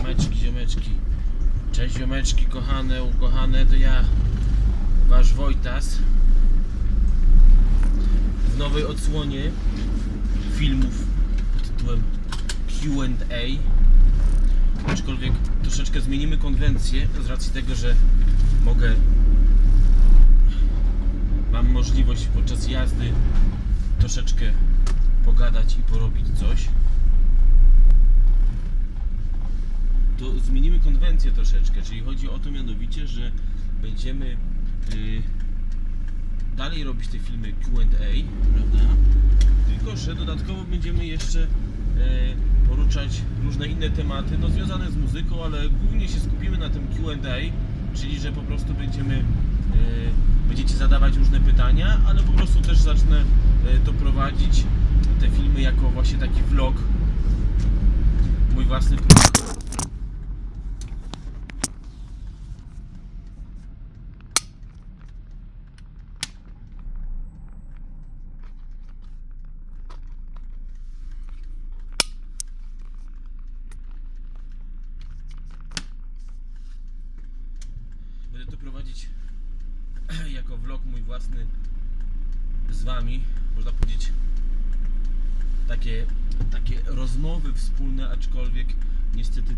Ziomeczki. Cześć ziomeczki, kochane, ukochane, to ja, wasz Wojtas. W nowej odsłonie filmów pod tytułem Q&A. Aczkolwiek troszeczkę zmienimy konwencję z racji tego, że mam możliwość podczas jazdy troszeczkę pogadać i porobić coś. To zmienimy konwencję troszeczkę, czyli chodzi o to mianowicie, że będziemy dalej robić te filmy Q&A, prawda? Tylko że dodatkowo będziemy jeszcze poruszać różne inne tematy, no związane z muzyką, ale głównie się skupimy na tym Q&A, czyli że po prostu będziecie zadawać różne pytania, ale po prostu też zacznę to prowadzić, te filmy, jako właśnie taki vlog, mój własny projekt. Będę to prowadzić jako vlog mój własny z wami, można powiedzieć takie rozmowy wspólne, aczkolwiek niestety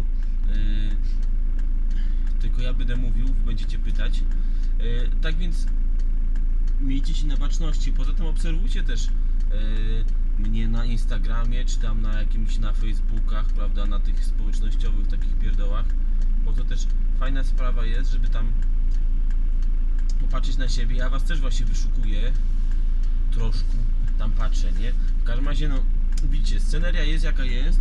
tylko ja będę mówił, wy będziecie pytać. Tak więc miejcie się na baczności. Poza tym obserwujcie też mnie na Instagramie, czy tam na Facebookach, prawda, na tych społecznościowych takich pierdołach, bo to też fajna sprawa jest, żeby tam popatrzeć na siebie. Ja was też właśnie wyszukuję, troszkę tam patrzę, nie? W każdym razie, no widzicie, sceneria jest jaka jest,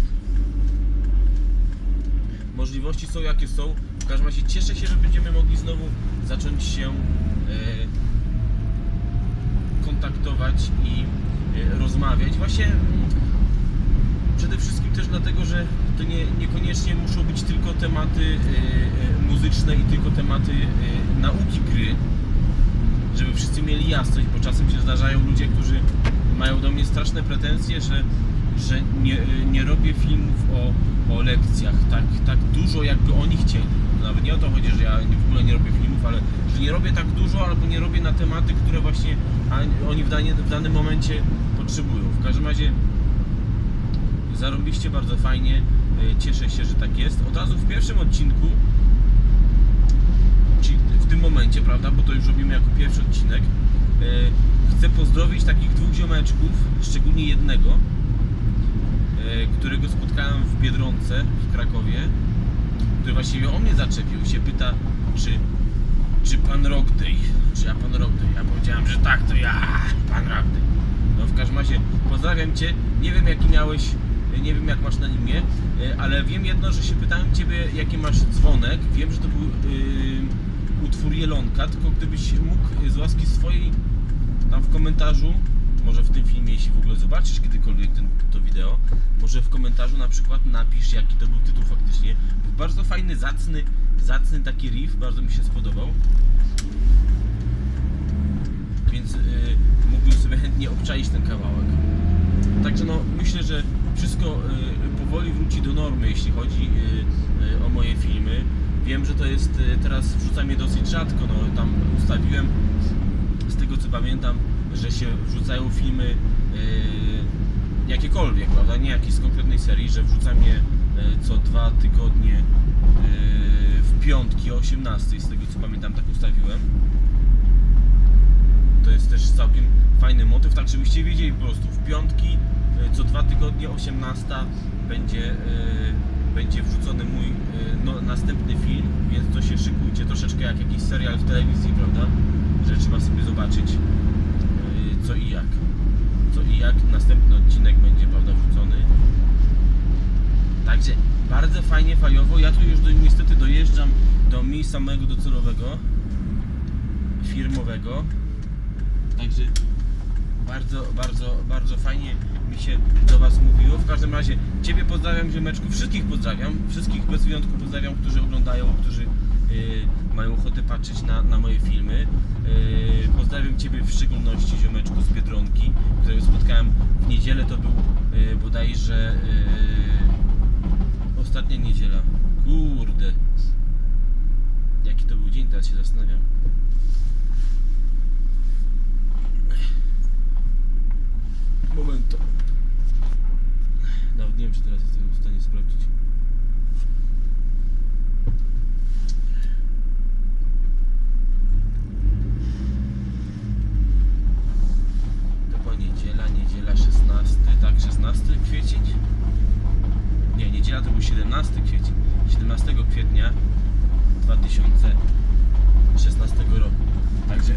możliwości są jakie są. W każdym razie cieszę się, że będziemy mogli znowu zacząć się kontaktować i rozmawiać. Właśnie przede wszystkim też dlatego, że to niekoniecznie muszą być tylko tematy muzyczne i tylko tematy nauki gry, żeby wszyscy mieli jasność, bo czasem się zdarzają ludzie, którzy mają do mnie straszne pretensje, że nie robię filmów o lekcjach tak dużo, jakby oni chcieli. Nawet nie o to chodzi, że ja w ogóle nie robię filmów, ale że nie robię tak dużo, albo nie robię na tematy, które właśnie oni w danym momencie potrzebują. W każdym razie zarobiliście bardzo fajnie, cieszę się, że tak jest. Od razu w pierwszym odcinku, czyli w tym momencie, prawda, bo to już robimy jako pierwszy odcinek, chcę pozdrowić takich dwóch ziomeczków, szczególnie jednego, którego spotkałem w Biedronce w Krakowie, który właściwie o mnie zaczepił i się pyta, czy pan Rockday, czy ja pan Rockday. Ja powiedziałem, że tak, to ja, pan Rockday. No w każdym razie pozdrawiam cię, nie wiem jak masz na imię, ale wiem jedno, że się pytałem ciebie, jaki masz dzwonek. Wiem, że to był utwór Jelonka, tylko gdybyś mógł z łaski swojej tam w komentarzu, może w tym filmie, jeśli w ogóle zobaczysz kiedykolwiek to wideo, może w komentarzu na przykład napisz, jaki to był tytuł faktycznie. Był bardzo fajny, zacny taki riff, bardzo mi się spodobał. Więc mógłbym sobie chętnie obczaić ten kawałek. Także no, myślę, że wszystko powoli wróci do normy, jeśli chodzi o moje filmy. Wiem, że to jest, teraz wrzucam je dosyć rzadko, no tam ustawiłem, z tego co pamiętam, że się wrzucają filmy jakiekolwiek, prawda, nie jakieś z konkretnej serii, że wrzucam je co 2 tygodnie w piątki o 18, z tego co pamiętam, tak ustawiłem. To jest też całkiem fajny motyw, tak żebyście wiedzieli po prostu, w piątki co 2 tygodnie 18 będzie wrzucony mój następny film, więc to się szykujcie, troszeczkę jak jakiś serial w telewizji, prawda, że trzeba sobie zobaczyć co i jak następny odcinek będzie, prawda, wrzucony. Także bardzo fajnie, fajowo. Ja tu już niestety dojeżdżam do miejsca mojego docelowego, firmowego. Także bardzo fajnie mi się do was mówiło. W każdym razie ciebie pozdrawiam, ziomeczku, wszystkich pozdrawiam, wszystkich bez wyjątku pozdrawiam, którzy oglądają, którzy mają ochotę patrzeć na moje filmy. Pozdrawiam ciebie w szczególności, ziomeczku, z Biedronki, którego spotkałem w niedzielę. To był bodajże ostatnia niedziela. Kurde. Jaki to był dzień, teraz się zastanawiam. Momento. Nawet nie wiem, czy teraz jestem w stanie sprawdzić. To była niedziela 16, tak? 16 kwiecień? Nie, niedziela to był 17 kwiecień. 17 kwietnia 2016 roku. Także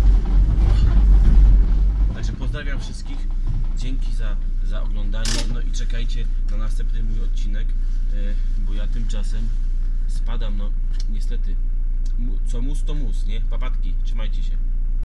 pozdrawiam wszystkich. Dzięki za oglądanie. No i czekajcie na następny mój odcinek, bo ja tymczasem spadam, no niestety. Co mus to mus, nie? Papatki, trzymajcie się.